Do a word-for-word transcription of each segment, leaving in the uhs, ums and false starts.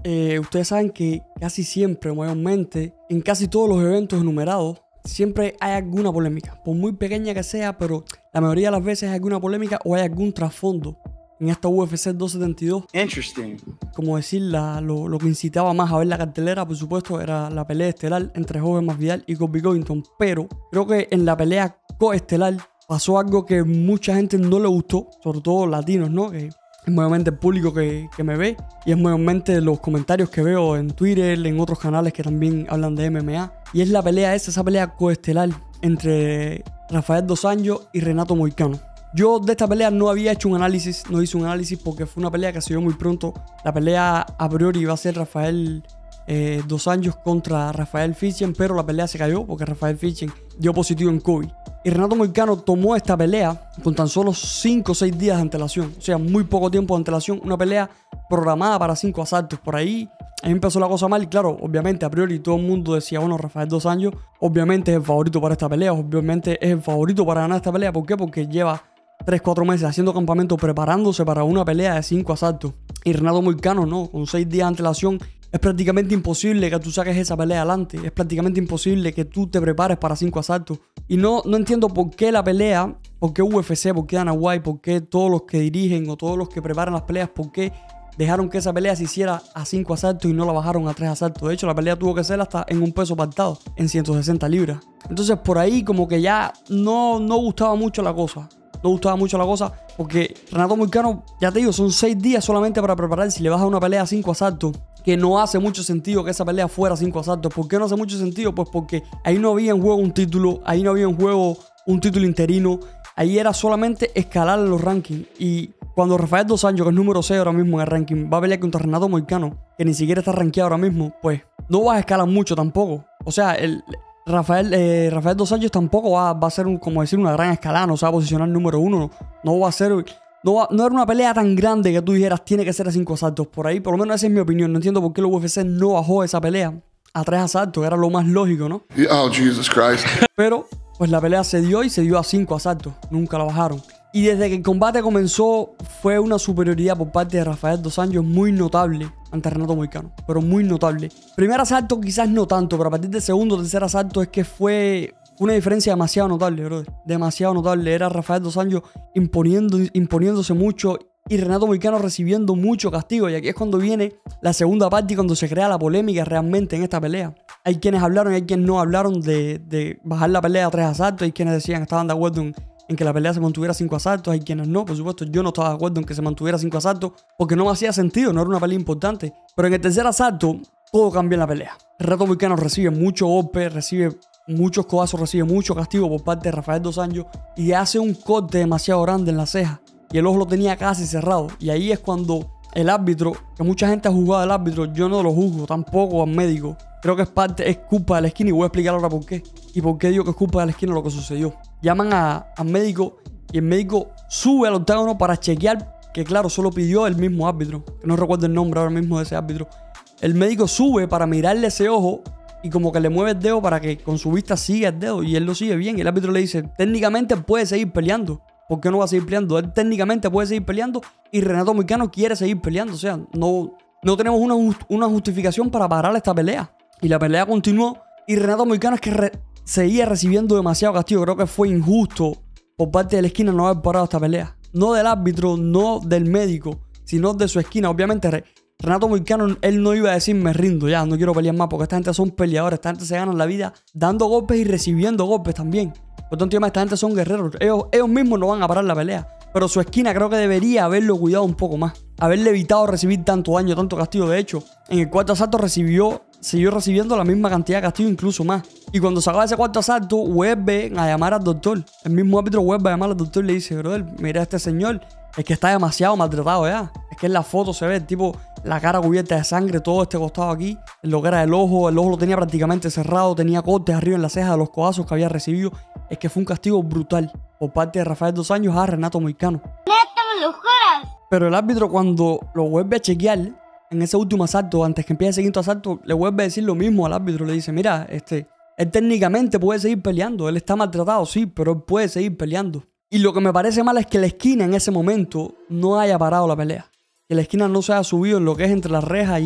eh, ustedes saben que casi siempre, mayormente, en casi todos los eventos enumerados, siempre hay alguna polémica. Por muy pequeña que sea, pero la mayoría de las veces hay alguna polémica o hay algún trasfondo. En esta U F C doscientos setenta y dos. Interesting. Como decir, la, lo, lo que incitaba más a ver la cartelera, por supuesto, era la pelea estelar entre Jorge Masvidal y Colby Covington. Pero creo que en la pelea coestelar pasó algo que mucha gente no le gustó, sobre todo latinos, ¿no? Que es mayormente el público que, que me ve y es mayormente los comentarios que veo en Twitter, en otros canales que también hablan de M M A. Y es la pelea esa, esa pelea coestelar entre Rafael dos Anjos y Renato Moicano. Yo de esta pelea no había hecho un análisis, no hice un análisis porque fue una pelea que se dio muy pronto. La pelea a priori iba a ser Rafael eh, dos Anjos contra Rafael Fiziev, pero la pelea se cayó porque Rafael Fiziev dio positivo en COVID. Y Renato Moicano tomó esta pelea con tan solo cinco o seis días de antelación, o sea, muy poco tiempo de antelación, una pelea programada para cinco asaltos. Por ahí, ahí empezó la cosa mal y claro, obviamente a priori todo el mundo decía, bueno, Rafael dos Anjos obviamente es el favorito para esta pelea, obviamente es el favorito para ganar esta pelea. ¿Por qué? Porque lleva tres cuatro meses haciendo campamento, preparándose para una pelea de cinco asaltos. Y Renato Moicano, no, con seis días de antelación, es prácticamente imposible que tú saques esa pelea adelante. Es prácticamente imposible que tú te prepares para cinco asaltos. Y no, no entiendo por qué la pelea, por qué U F C, por qué Dana White, por qué todos los que dirigen o todos los que preparan las peleas, por qué dejaron que esa pelea se hiciera a cinco asaltos y no la bajaron a tres asaltos. De hecho, la pelea tuvo que ser hasta en un peso pactado, en ciento sesenta libras. Entonces, por ahí como que ya no, no gustaba mucho la cosa. No gustaba mucho la cosa porque Renato Moicano, ya te digo, son seis días solamente para preparar. Si le vas a una pelea a cinco asaltos, que no hace mucho sentido que esa pelea fuera a cinco asaltos. ¿Por qué no hace mucho sentido? Pues porque ahí no había en juego un título, ahí no había en juego un título interino. Ahí era solamente escalar los rankings. Y cuando Rafael dos Anjos, que es número seis ahora mismo en el ranking, va a pelear contra Renato Moicano, que ni siquiera está rankeado ahora mismo, pues no vas a escalar mucho tampoco. O sea, el... Rafael, eh, Rafael dos Anjos tampoco va, va a ser, un, como decir, una gran escalada, no se va a posicionar número uno, no, no va a ser, no, va, no era una pelea tan grande que tú dijeras tiene que ser a cinco asaltos. Por ahí, por lo menos esa es mi opinión. No entiendo por qué la U F C no bajó esa pelea a tres asaltos, que era lo más lógico, ¿no? Oh, Jesus Christ. Pero, pues la pelea se dio y se dio a cinco asaltos, nunca la bajaron. Y desde que el combate comenzó fue una superioridad por parte de Rafael dos Anjos muy notable ante Renato Moicano, pero muy notable. Primer asalto quizás no tanto, pero a partir del segundo o tercer asalto es que fue una diferencia demasiado notable, brother. Demasiado notable. Era Rafael dos Anjos imponiendo, imponiéndose mucho y Renato Moicano recibiendo mucho castigo. Y aquí es cuando viene la segunda parte y cuando se crea la polémica realmente en esta pelea. Hay quienes hablaron y hay quienes no hablaron de, de bajar la pelea a tres asaltos. Hay quienes decían que estaban de acuerdo en en que la pelea se mantuviera cinco asaltos, hay quienes no, por supuesto yo no estaba de acuerdo en que se mantuviera cinco asaltos porque no me hacía sentido, no era una pelea importante. Pero en el tercer asalto todo cambia en la pelea. Renato Moicano recibe mucho golpe, recibe muchos codazos, recibe mucho castigo por parte de Rafael dos Anjos y hace un corte demasiado grande en la ceja y el ojo lo tenía casi cerrado. Y ahí es cuando el árbitro, que mucha gente ha juzgado al árbitro, yo no lo juzgo, tampoco al médico. Creo que es parte, es culpa de la esquina y voy a explicar ahora por qué. Y por qué digo que es culpa de la esquina lo que sucedió. Llaman a, al médico y el médico sube al octágono para chequear, que claro, solo pidió el mismo árbitro, que no recuerdo el nombre ahora mismo de ese árbitro. El médico sube para mirarle ese ojo y como que le mueve el dedo para que con su vista siga el dedo y él lo sigue bien. Y el árbitro le dice, técnicamente puede seguir peleando. ¿Por qué no va a seguir peleando? Él técnicamente puede seguir peleando y Renato Moicano quiere seguir peleando. O sea, no, no tenemos una, una justificación para parar esta pelea. Y la pelea continuó y Renato Moicano es que re seguía recibiendo demasiado castigo. Creo que fue injusto por parte de la esquina no haber parado esta pelea. No del árbitro, no del médico, sino de su esquina. Obviamente Re Renato Moicano, él no iba a decir me rindo ya, no quiero pelear más, porque esta gente son peleadores, esta gente se ganan la vida dando golpes y recibiendo golpes también. Por tanto, esta gente son guerreros. Ellos, ellos mismos no van a parar la pelea. Pero su esquina creo que debería haberlo cuidado un poco más. Haberle evitado recibir tanto daño, tanto castigo. De hecho, en el cuarto asalto recibió, siguió recibiendo la misma cantidad de castigo, incluso más. Y cuando se acaba ese cuarto asalto, vuelve a llamar al doctor. El mismo árbitro vuelve a llamar al doctor y le dice, brother, mira a este señor, es que está demasiado maltratado ya. Es que en la foto se ve el tipo, la cara cubierta de sangre, todo este costado aquí. Lo que era el ojo, el ojo lo tenía prácticamente cerrado, tenía cortes arriba en la ceja de los codazos que había recibido. Es que fue un castigo brutal por parte de Rafael dos Anjos a Renato Moicano. ¡Neto, me lo juras! Pero el árbitro cuando lo vuelve a chequear en ese último asalto, antes que empiece el quinto asalto, le vuelve a decir lo mismo al árbitro. Le dice, mira, este, él técnicamente puede seguir peleando. Él está maltratado, sí, pero él puede seguir peleando. Y lo que me parece mal es que la esquina en ese momento no haya parado la pelea. Que la esquina no se haya subido en lo que es entre la reja y,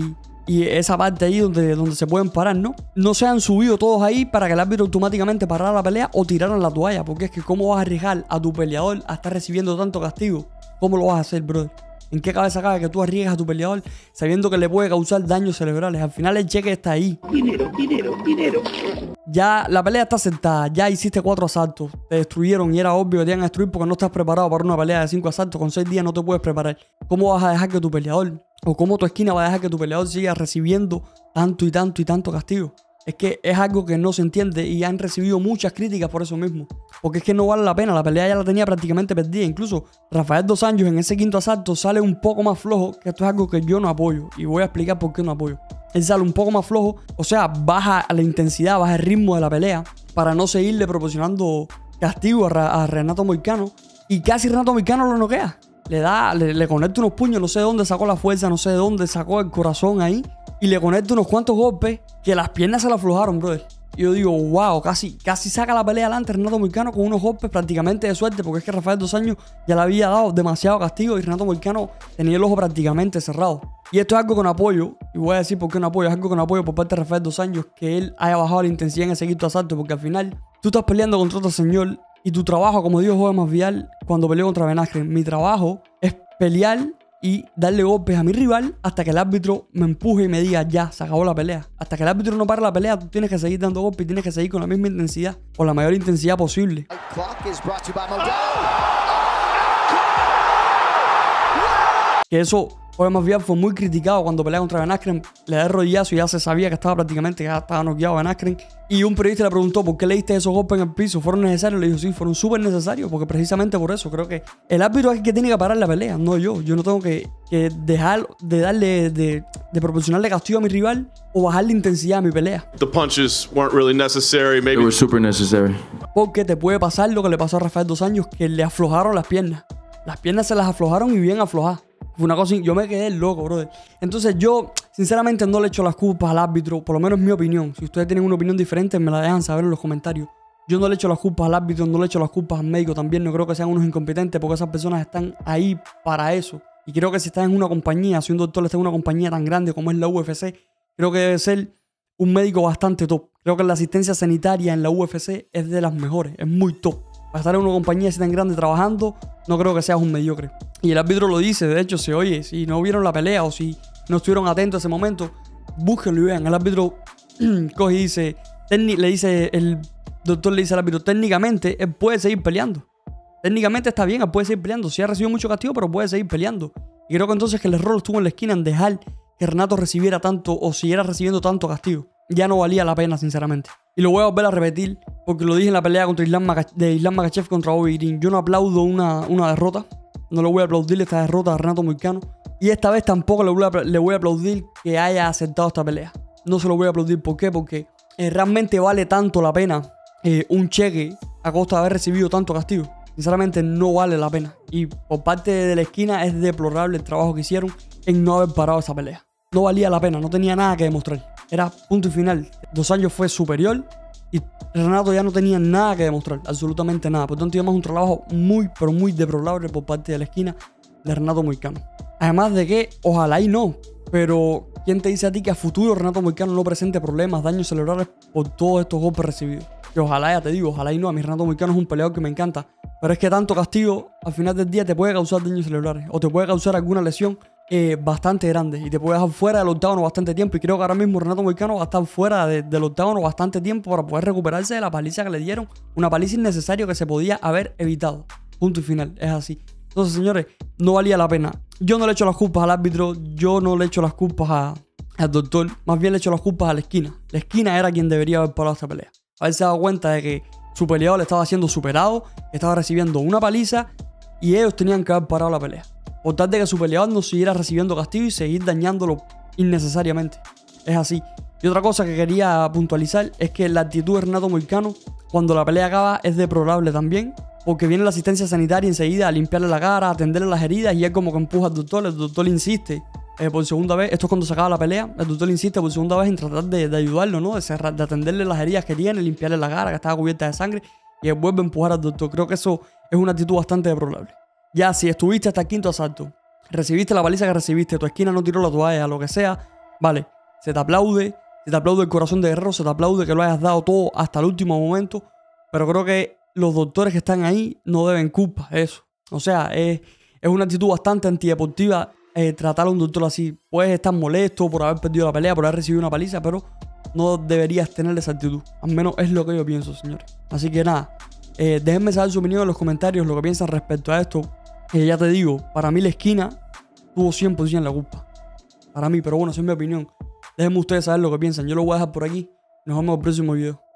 y esa parte ahí donde, donde se pueden parar, ¿no? No se han subido todos ahí para que el árbitro automáticamente parara la pelea o tiraran la toalla, porque es que ¿cómo vas a arriesgar a tu peleador a estar recibiendo tanto castigo? ¿Cómo lo vas a hacer, brother? ¿En qué cabeza cabe que tú arriesgas a tu peleador sabiendo que le puede causar daños cerebrales? Al final el cheque está ahí. Dinero, dinero, dinero. Ya la pelea está sentada, ya hiciste cuatro asaltos, te destruyeron y era obvio que te iban a destruir porque no estás preparado para una pelea de cinco asaltos. Con seis días no te puedes preparar. ¿Cómo vas a dejar que tu peleador, o cómo tu esquina va a dejar que tu peleador siga recibiendo tanto y tanto y tanto castigo? Es que es algo que no se entiende y han recibido muchas críticas por eso mismo. Porque es que no vale la pena, la pelea ya la tenía prácticamente perdida. Incluso Rafael dos Anjos en ese quinto asalto sale un poco más flojo, que esto es algo que yo no apoyo. Y voy a explicar por qué no apoyo. Él sale un poco más flojo, o sea, baja la intensidad, baja el ritmo de la pelea para no seguirle proporcionando castigo a, a Renato Moicano. Y casi Renato Moicano lo noquea. Le da, le, le conecta unos puños, no sé de dónde sacó la fuerza, no sé de dónde sacó el corazón ahí. Y le conecta unos cuantos golpes que las piernas se le aflojaron, brother. Y yo digo, wow, casi, casi saca la pelea adelante Renato Moicano con unos golpes prácticamente de suerte, porque es que Rafael dos Anjos ya le había dado demasiado castigo y Renato Moicano tenía el ojo prácticamente cerrado. Y esto es algo con apoyo, y voy a decir por qué no apoyo, es algo con apoyo por parte de Rafael dos Anjos, que él haya bajado la intensidad en ese quinto asalto, porque al final tú estás peleando contra otro señor y tu trabajo, como dijo Jorge Masvidal cuando peleó contra Ben Askren, mi trabajo es pelear y darle golpes a mi rival hasta que el árbitro me empuje y me diga ya, se acabó la pelea. Hasta que el árbitro no pare la pelea, tú tienes que seguir dando golpes y tienes que seguir con la misma intensidad, o la mayor intensidad posible. Que eso, Jorge Masvidal fue muy criticado cuando pelea contra Ben Askren. Le da el rodillazo y ya se sabía que estaba prácticamente, ya estaba noqueado Ben Askren. Y un periodista le preguntó por qué le diste esos golpes en el piso, ¿fueron necesarios? Le dijo, sí, fueron súper necesarios, porque precisamente por eso creo que el árbitro es el que tiene que parar la pelea, no yo. Yo no tengo que, que dejar de darle, de, de proporcionarle castigo a mi rival o bajar la intensidad a mi pelea. The punches weren't really necessary, maybe. They were super necessary. Porque te puede pasar lo que le pasó a Rafael dos Anjos, que le aflojaron las piernas. Las piernas se las aflojaron y bien aflojadas. Fue una cosa, yo me quedé loco, brother. Entonces yo, sinceramente, no le echo las culpas al árbitro, por lo menos mi opinión. Si ustedes tienen una opinión diferente, me la dejan saber en los comentarios. Yo no le echo las culpas al árbitro, no le echo las culpas al médico también. No creo que sean unos incompetentes, porque esas personas están ahí para eso. Y creo que si están en una compañía, si un doctor está en una compañía tan grande como es la U F C, creo que debe ser un médico bastante top. Creo que la asistencia sanitaria en la U F C es de las mejores, es muy top. Para estar en una compañía así tan grande trabajando, no creo que seas un mediocre. Y el árbitro lo dice, de hecho, se oye, si no vieron la pelea o si no estuvieron atentos a ese momento, búsquenlo y vean. El árbitro coge y dice, le dice, el doctor le dice al árbitro, técnicamente él puede seguir peleando. Técnicamente está bien, él puede seguir peleando. Sí ha recibido mucho castigo, pero puede seguir peleando. Y creo que entonces que el error estuvo en la esquina en dejar que Renato recibiera tanto o siguiera recibiendo tanto castigo. Ya no valía la pena, sinceramente. Y lo voy a volver a repetir, porque lo dije en la pelea contra Islam Makhachev, de Islam Makhachev contra Bobby Green. Yo no aplaudo una, una derrota. No le voy a aplaudir esta derrota a Renato Moicano. Y esta vez tampoco le voy, a, le voy a aplaudir que haya aceptado esta pelea. No se lo voy a aplaudir. ¿Por qué? Porque eh, realmente vale tanto la pena eh, un cheque a costa de haber recibido tanto castigo. Sinceramente no vale la pena. Y por parte de la esquina es deplorable el trabajo que hicieron en no haber parado esa pelea. No valía la pena, no tenía nada que demostrar. Era punto y final. Dos Anjos fue superior y Renato ya no tenía nada que demostrar, absolutamente nada. Por tanto, íbamos un trabajo muy, pero muy deplorable por parte de la esquina de Renato Moicano. Además de que, ojalá y no, pero ¿quién te dice a ti que a futuro Renato Moicano no presente problemas, daños cerebrales por todos estos golpes recibidos? Que ojalá, ya te digo, ojalá y no. A mí Renato Moicano es un peleador que me encanta, pero es que tanto castigo al final del día te puede causar daños cerebrales o te puede causar alguna lesión Eh, bastante grande y te puede dejar fuera del octágono bastante tiempo. Y creo que ahora mismo Renato Moicano va a estar fuera de, del octágono bastante tiempo para poder recuperarse de la paliza que le dieron. Una paliza innecesaria que se podía haber evitado. Punto y final, es así. Entonces, señores, no valía la pena. Yo no le echo las culpas al árbitro, yo no le echo las culpas a, al doctor, más bien le echo las culpas a la esquina. La esquina era quien debería haber parado esta pelea. Haberse dado cuenta de que su peleador le estaba siendo superado, estaba recibiendo una paliza y ellos tenían que haber parado la pelea. Por tal de que su peleador no siguiera recibiendo castigo y seguir dañándolo innecesariamente. Es así. Y otra cosa que quería puntualizar es que la actitud de Renato Moicano cuando la pelea acaba es deplorable también. Porque viene la asistencia sanitaria enseguida a limpiarle la cara, a atenderle las heridas y él como que empuja al doctor. El doctor insiste eh, por segunda vez. Esto es cuando se acaba la pelea. El doctor insiste por segunda vez en tratar de, de ayudarlo, ¿no? De, cerrar, de atenderle las heridas que tiene, limpiarle la cara que estaba cubierta de sangre. Y él vuelve a empujar al doctor. Creo que eso es una actitud bastante deplorable. Ya, si estuviste hasta el quinto asalto, recibiste la paliza que recibiste, tu esquina no tiró la toalla, lo que sea, vale, se te aplaude, se te aplaude el corazón de guerrero, se te aplaude que lo hayas dado todo hasta el último momento, pero creo que los doctores que están ahí no deben culpa de eso. O sea, es, es una actitud bastante antideportiva eh, tratar a un doctor así. Puedes estar molesto por haber perdido la pelea, por haber recibido una paliza, pero no deberías tener esa actitud. Al menos es lo que yo pienso, señores. Así que nada, eh, déjenme saber su opinión en los comentarios, lo que piensan respecto a esto. Eh, ya te digo, para mí la esquina tuvo cien por ciento la culpa. Para mí, pero bueno, esa es mi opinión. Déjenme ustedes saber lo que piensan. Yo lo voy a dejar por aquí. Nos vemos en el próximo video.